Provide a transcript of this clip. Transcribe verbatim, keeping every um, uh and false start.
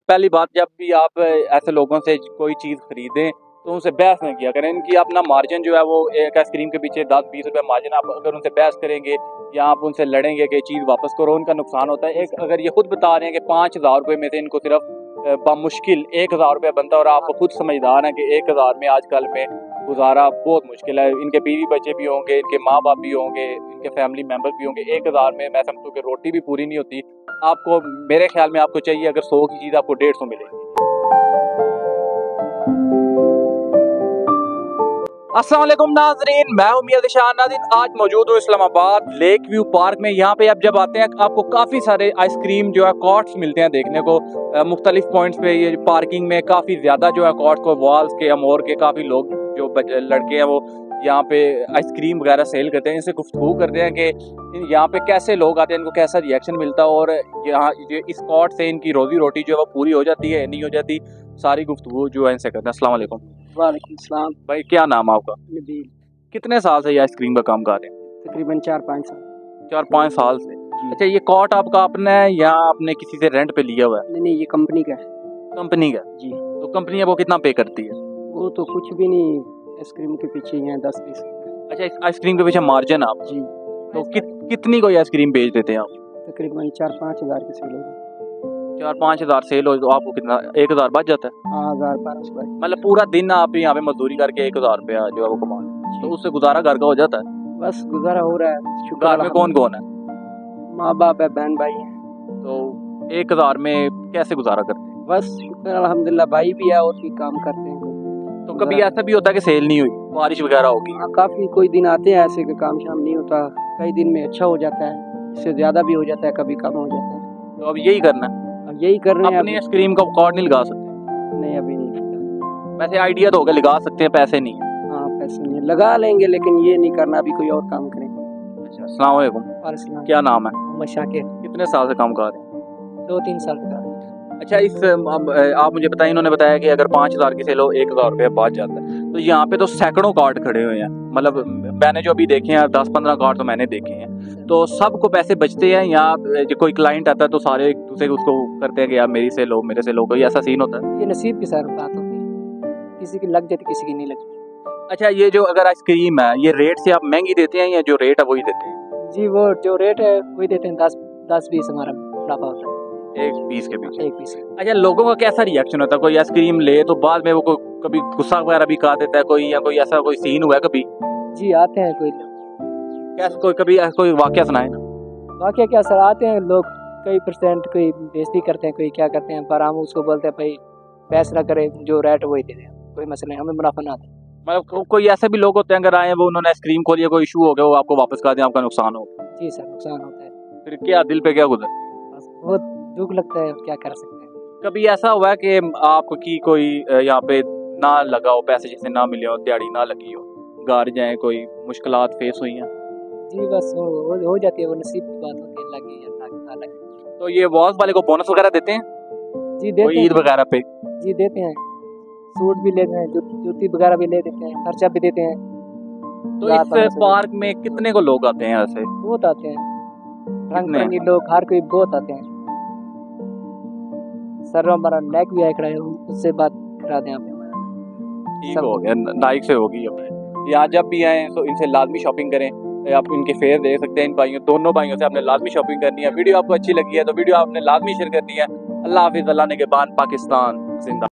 पहली बात, जब भी आप ऐसे लोगों से कोई चीज़ खरीदें तो उनसे बहस नहीं किया करें। इनकी अपना मार्जिन जो है वो एक आइसक्रीम के पीछे दस बीस रुपये मार्जिन, आप अगर उनसे बहस करेंगे या आप उनसे लड़ेंगे कि चीज़ वापस करो, उनका नुकसान होता है। एक अगर ये खुद बता रहे हैं कि पाँच हज़ार रुपये में से इनको सिर्फ बामुश्किल एक हज़ार रुपया बनता है, और आप खुद समझदार हैं कि एक हज़ार में आजकल में गुजारा बहुत मुश्किल है। इनके बीवी बच्चे भी होंगे, इनके माँ बाप भी होंगे, इनके फैमिली मेम्बर भी होंगे। एक हज़ार में मैं समझता हूँ कि रोटी भी पूरी नहीं होती। आपको, मेरे ख्याल में आपको चाहिए अगर सौ की चीज़ आपको डेढ़ सौ मिलेगी। अस्सलाम वालेकुम नाज़रीन, मैं हूं मियां दिशान नाज़रीन। आज मौजूद हूँ इस्लामाबाद लेक व्यू पार्क में। यहाँ पे आप जब आते हैं आपको काफ़ी सारे आइसक्रीम जो है कॉर्ट्स मिलते हैं देखने को। मुख्तलिफ पॉइंट्स पे ये पार्किंग में काफ़ी ज़्यादा जो है कॉर्ट्स को वॉल्स के अमोर के काफ़ी लोग जो लड़के हैं वो यहाँ पे आइसक्रीम वगैरह सेल करते हैं। इनसे गुफ्तगू करते हैं कि यहाँ पे कैसे लोग आते हैं, इनको कैसा रिएक्शन मिलता है और यहाँ इस कॉर्ट से इनकी रोज़ी रोटी जो है वो पूरी हो जाती है नहीं हो जाती। सारी गुफ्तगू जो है इनसे करते हैं। अस्सलाम वालेकुम। वालेकुम सलाम। भाई क्या नाम है आपका? नबील। कितने साल से ये आइसक्रीम का काम कर रहे हैं? तकरीबन चार पाँच साल। चार पाँच साल से। अच्छा, ये कॉट आपका अपना है या आपने किसी से रेंट पे लिया हुआ है? नहीं नहीं, ये कंपनी का है। कंपनी का जी। तो कंपनी आपको कितना पे करती है? वो तो कुछ भी नहीं, आइसक्रीम के पीछे ही है दस बीस। अच्छा, इस आइसक्रीम के पीछे मार्जिन आप जी। तो कि, कितनी कोई आइसक्रीम बेच देते हैं आप? तकरीबन चार पाँच हज़ार की सेल हो। चार पाँच हज़ार सेल हो तो आपको कितना, एक हज़ार बच जाता है? हाँ, हज़ार बारह सौ। मतलब पूरा दिन आप यहाँ पे मजदूरी करके एक हज़ार रुपया जो है वो कमा, तो उससे गुजारा घर का हो जाता है? बस गुजारा हो रहा है। घर में कौन कौन है? माँ बाप है, बहन भाई है। तो एक हज़ार में कैसे गुजारा करते हैं? बस शुक्र अल्हम्दुलिल्लाह, भाई भी है और भी काम करते हैं। तो कभी ऐसा भी होता है कि सेल नहीं हुई, बारिश वगैरह होगी? हाँ, काफ़ी कोई दिन आते हैं ऐसे कि काम शाम नहीं होता। कई दिन में अच्छा हो जाता है, इससे ज़्यादा भी हो जाता है, कभी कम हो जाता है। तो अब यही करना है? अब यही कर रहे हैं। अपनी आइसक्रीम का कॉर्ड नहीं लगा सकते? नहीं, अभी नहीं लगता। वैसे आइडिया तो होगा, लगा सकते हैं, पैसे नहीं है। हाँ, पैसे नहीं लगा लेंगे, लेकिन ये नहीं करना, अभी कोई और काम करेंगे। अच्छा, अस्सलाम वालेकुम। वालेकुम। क्या नाम है? मशाकिर। कितने साल से काम कर रहे हैं? दो तीन साल का। अच्छा, इस अब आप मुझे बताइए, इन्होंने बताया कि अगर पाँच हज़ार की सेल हो एक हज़ार रुपया बच जाता है, तो यहाँ पे तो सैकड़ों कार्ड खड़े हुए हैं। मतलब मैंने जो अभी देखे हैं दस पंद्रह कार्ड तो मैंने देखे हैं। तो सबको पैसे बचते हैं या जो कोई क्लाइंट आता है तो सारे एक दूसरे उसको करते हैं कि यार मेरी से लो मेरे से लो, कोई ऐसा सीन होता है? ये नसीब की सारी बात होती है, किसी की लग जाती किसी की नहीं लगती। अच्छा, ये जो अगर आइसक्रीम है ये रेट से आप महंगी देते हैं या जो रेट है वही देते हैं? जी, वो जो रेट है वही देते हैं। दस दस बीस हमारा मुनाफा होता है एक पीस के पीछे। एक पीस। अच्छा, लोगों का कैसा रिएक्शन होता है? कोई आइसक्रीम ले तो बाद में वो को, कभी गुस्सा वगैरह भी कर देता है कोई, या कोई ऐसा कोई सीन हुआ है कभी? जी, आते हैं कोई कैसे, कोई कभी कोई वाकया सुनाए ना। वाकया क्या सर, आते हैं लोग कई परसेंट, कोई बेइज्जती करते हैं, कोई क्या करते हैं, पर हम उसको बोलते हैं भाई बहस ना करे, जो रेट वही दे दें, कोई मसला नहीं, हमें मुनाफा ना दे। मतलब को, कोई ऐसे भी लोग होते हैं अगर आए वो उन्होंने आइसक्रीम खोली, कोई इशू हो गया वो आपको वापस कर दें, आपका नुकसान हो? जी सर, नुकसान होता है। फिर क्या दिल पे क्या गुजरती है? बहुत दुख लगता है, क्या कर सकते हैं। कभी ऐसा हुआ है कि आपकी कोई यहाँ पे ना लगा हो, पैसे जैसे ना मिले हो, दिहाड़ी ना लगी हो, घर जाए, कोई मुश्किलात फेस हुई हैं? जी बस हो, हो, हो जाती है, वो नसीब की बात होती है, लगी या ना लगी। तो ये वॉल्स वाले को बोनस वगैरह देते हैं? जी देते हैं। ईद वगैरह पे? जी देते हैं, सूट भी लेते हैं, जूती वगैरह भी ले देते हैं, खर्चा भी देते हैं। तो इस पार्क में कितने को लोग आते हैं ऐसे? बहुत आते हैं, रंग बिरंगे लोग, हर कोई बहुत आते हैं। सर हमारा नाइक भी आया है, उससे बात करा दें आप। ठीक हो गया, नाइक से होगी। यहाँ जब भी आए तो इनसे लाजमी शॉपिंग करें। आप इनके फेयर देख सकते हैं, इन भाइयों दोनों भाइयों से आपने लाजमी शॉपिंग करनी है। वीडियो आपको अच्छी लगी है तो वीडियो आपने लाजमी शेयर करनी है। अल्लाह हाफिज़, अल्लाह ने के बाद पाकिस्तान जिंदा।